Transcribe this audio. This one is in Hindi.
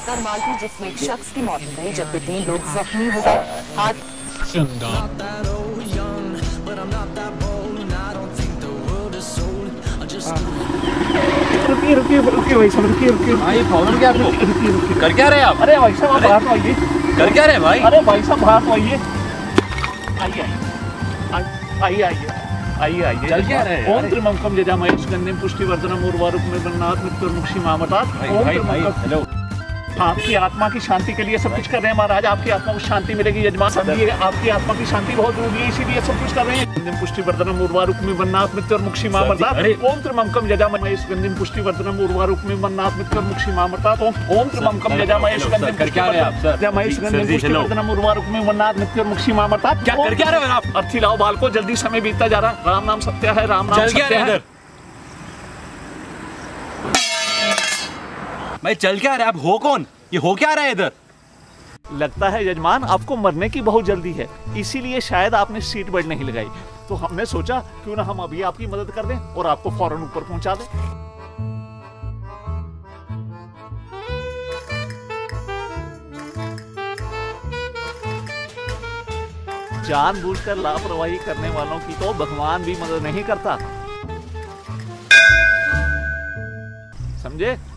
टक्कर मारती जिसमें एक शख्स की मौत हो गई जबकि 3 लोग जख्मी हो गए। रुकिए रुकिए रुकिए भाई साहब, रुकिए रुकिए। भाई प्रॉब्लम क्या आपको? रुकिए रुकिए। कर क्या रहे आप? अरे भाई साहब आप बाहर तो आइए। कर क्या रहे भाई? अरे भाई साहब बाहर तो आइए। आइए आइए आइए आइए आइए। चल क्या रहे हैं? ओम त्र्यंबकम यजामहे सुगंधिं पुष्टिवर्धनम उर्वारुकमिव बन्नात् मृत्युर्मुक्षीमामृतात्। हेलो, आपकी आत्मा की शांति के लिए सब कुछ कर रहे हैं महाराज। आपकी आत्मा को शांति मिलेगी यजमान। समझिए आपकी आत्मा की शांति बहुत जरूरी है, इसीलिए सब कुछ कर रहे हैं। पुष्टिवर्धनम उर्वारुकमिव बन्नात् मृत्युर्मुक्षीमामृतात्। ओम त्र्यंबकम यजामहे सुगंधिं पुष्टिवर्धनम उर्वारुकमिव बन्नात् मृत्युर्मुक्षीमामृतात्। ओम त्र्यंबकम यजामहे सुगंधिं पुष्टिवर्धनम उर्वारुकमिव बन्नात् मृत्युर्मुक्षीमामृतात्। क्या कर क्या रहे हो आप? अर्थी लाओ बाल को, जल्दी समय बीतता जा रहा है। राम नाम सत्य है, राम नाम सत्य है। भाई चल क्या रहे आप? हो कौन? ये हो क्या रहा है इधर? लगता है यजमान आपको मरने की बहुत जल्दी है, इसीलिए शायद आपने सीट बेल्ट नहीं लगाई। तो हमने सोचा क्यों ना हम अभी आपकी मदद कर दें और आपको फौरन ऊपर पहुंचा दें। जानबूझकर लापरवाही करने वालों की तो भगवान भी मदद नहीं करता, समझे?